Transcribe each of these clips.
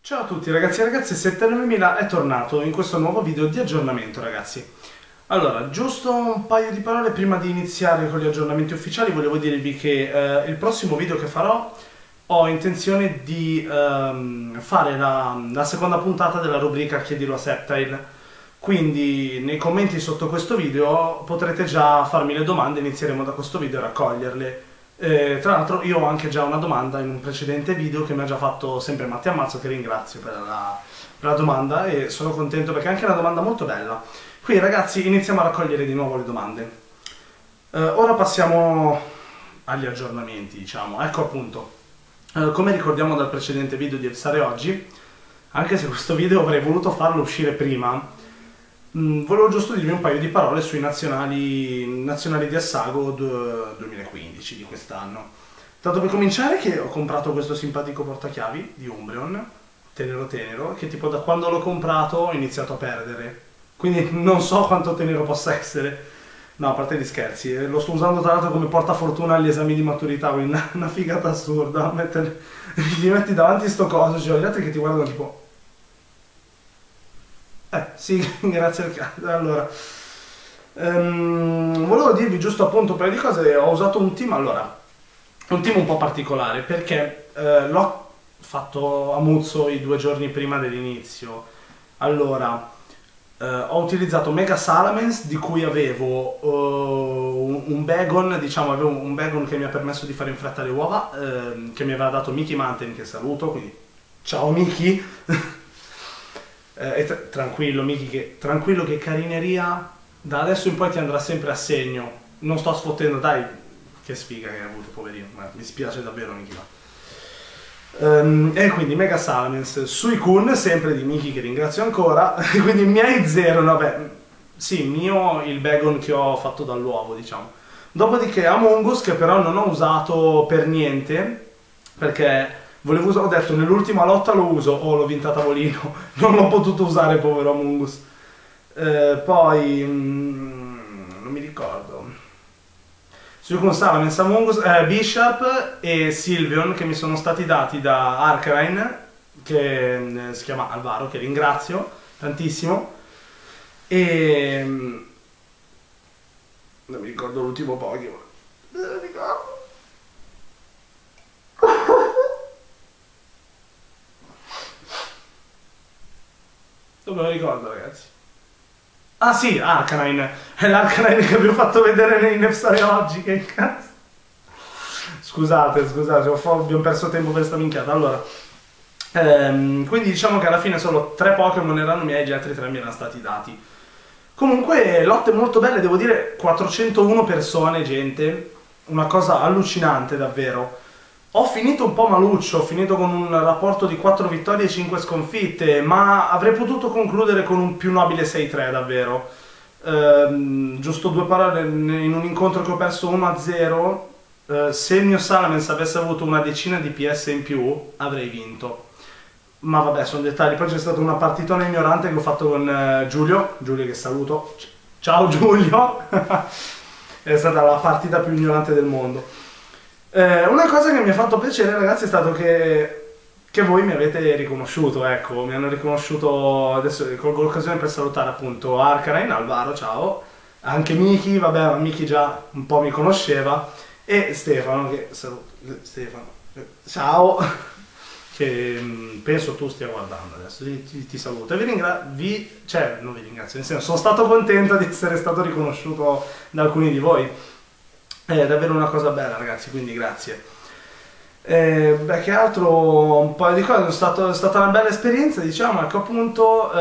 Ciao a tutti ragazzi e ragazze, 79.000 è tornato in questo nuovo video di aggiornamento ragazzi. Allora, giusto un paio di parole prima di iniziare con gli aggiornamenti ufficiali, volevo dirvi che il prossimo video che farò ho intenzione di fare la seconda puntata della rubrica Chiedilo a Septile. Quindi nei commenti sotto questo video potrete già farmi le domande, inizieremo da questo video a raccoglierle. Tra l'altro io ho anche già una domanda in un precedente video che mi ha già fatto sempre Mattia Ammazzo, che ringrazio per la domanda e sono contento perché è anche una domanda molto bella. Quindi ragazzi iniziamo a raccogliere di nuovo le domande. Ora passiamo agli aggiornamenti, diciamo. Ecco appunto, come ricordiamo dal precedente video di Evsare oggi, anche se questo video avrei voluto farlo uscire prima, volevo giusto dirvi un paio di parole sui nazionali di Assago 2015 di quest'anno. Tanto per cominciare che ho comprato questo simpatico portachiavi di Umbreon, tenero, che tipo da quando l'ho comprato ho iniziato a perdere. Quindi non so quanto tenero possa essere. No, a parte gli scherzi, lo sto usando tra l'altro come portafortuna agli esami di maturità, quindi una figata assurda. Ti metti davanti sto coso, cioè gli altri che ti guardano tipo... sì, grazie al cazzo. Allora, volevo dirvi giusto appunto un paio di cose. Ho usato un team, allora, un team un po' particolare perché l'ho fatto a Muzzo i 2 giorni prima dell'inizio. Allora, ho utilizzato Mega Salamence di cui avevo un Bagon, diciamo, avevo un Bagon che mi ha permesso di fare in fretta le uova, che mi aveva dato Mickey Mountain, che saluto, quindi ciao Mickey. Tranquillo Miki, tranquillo che carineria da adesso in poi ti andrà sempre a segno. Non sto sfottendo, dai, che sfiga che hai avuto, poverino, ma mi spiace davvero Miki. E quindi Mega Salamence, Suicune, sempre di Miki che ringrazio ancora, quindi miei 0, vabbè, sì, mio il Bagon che ho fatto dall'uovo, diciamo. Dopodiché Among Us, che però non ho usato per niente, perché... ho detto nell'ultima lotta lo uso, l'ho vinta a tavolino, non l'ho potuto usare, povero Among Us. Poi, non mi ricordo. Con Salamence, Among Us, Bishop e Sylveon che mi sono stati dati da Arcanine, che si chiama Alvaro, che ringrazio tantissimo. E... non mi ricordo l'ultimo Pokémon. Non mi ricordo. Non me lo ricordo ragazzi. Ah sì, Arcanine. È l'Arcanine che vi ho fatto vedere in Evsare oggi, che cazzo. Scusate, abbiamo perso tempo per sta minchiata. Allora, quindi diciamo che alla fine solo 3 Pokémon erano miei, gli altri 3 mi erano stati dati. Comunque, lotte molto belle, devo dire, 401 persone, gente. Una cosa allucinante, davvero. Ho finito un po' maluccio, ho finito con un rapporto di 4 vittorie e 5 sconfitte, ma avrei potuto concludere con un più nobile 6-3 davvero. Giusto 2 parole, in un incontro che ho perso 1-0, se il mio Salamence avesse avuto una decina di PS in più, avrei vinto. Ma vabbè, sono dettagli. Poi c'è stata una partitona ignorante che ho fatto con Giulio che saluto. Ciao Giulio! È stata la partita più ignorante del mondo. Una cosa che mi ha fatto piacere ragazzi è stato che voi mi avete riconosciuto, ecco, mi hanno riconosciuto. Adesso colgo l'occasione per salutare appunto Arcanine, Alvaro, ciao, anche Miki, vabbè, Miki già un po' mi conosceva, e Stefano, che saluto, Stefano, ciao, che penso tu stia guardando adesso, ti saluto e non vi ringrazio, nel senso, sono stato contento di essere stato riconosciuto da alcuni di voi. È davvero una cosa bella ragazzi, quindi grazie. Beh, che altro, un paio di cose, è stata una bella esperienza, diciamo, ecco appunto,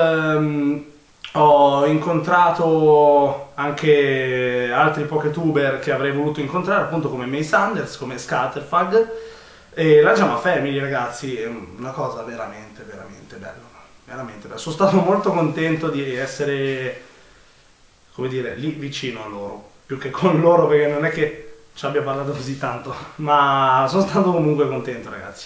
ho incontrato anche altri Poketuber che avrei voluto incontrare, appunto come May Sanders, come Scatterfag e la Jama Family ragazzi, è una cosa veramente bella, veramente bella. Sono stato molto contento di essere, come dire, lì vicino a loro. Più che con loro, perché non è che ci abbia parlato così tanto, ma sono stato comunque contento ragazzi.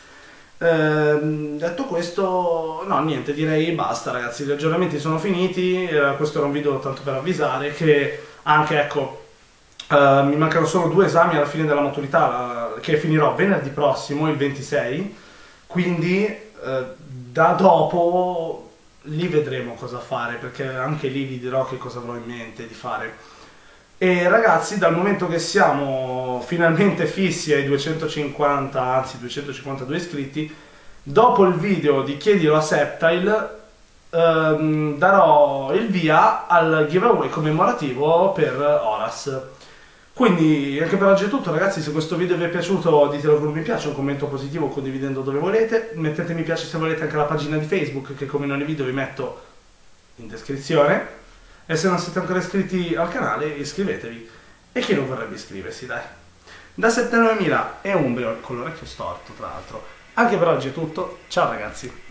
Detto questo, no niente, direi basta ragazzi, gli aggiornamenti sono finiti, questo era un video tanto per avvisare che anche, ecco, mi mancano solo 2 esami alla fine della maturità, che finirò venerdì prossimo, il 26, quindi da dopo lì vedremo cosa fare, perché anche lì vi dirò che cosa avrò in mente di fare. E ragazzi, dal momento che siamo finalmente fissi ai 250, anzi 252 iscritti, dopo il video di Chiedilo a Septile darò il via al giveaway commemorativo per Horas. Quindi anche per oggi è tutto ragazzi, se questo video vi è piaciuto ditelo con un mi piace, un commento positivo condividendo dove volete, mettete mi piace se volete anche alla pagina di Facebook che come in ogni video vi metto in descrizione, e se non siete ancora iscritti al canale iscrivetevi, e chi non vorrebbe iscriversi dai. Da 79.000 e Umbrio con l'orecchio storto tra l'altro. Anche per oggi è tutto, ciao ragazzi!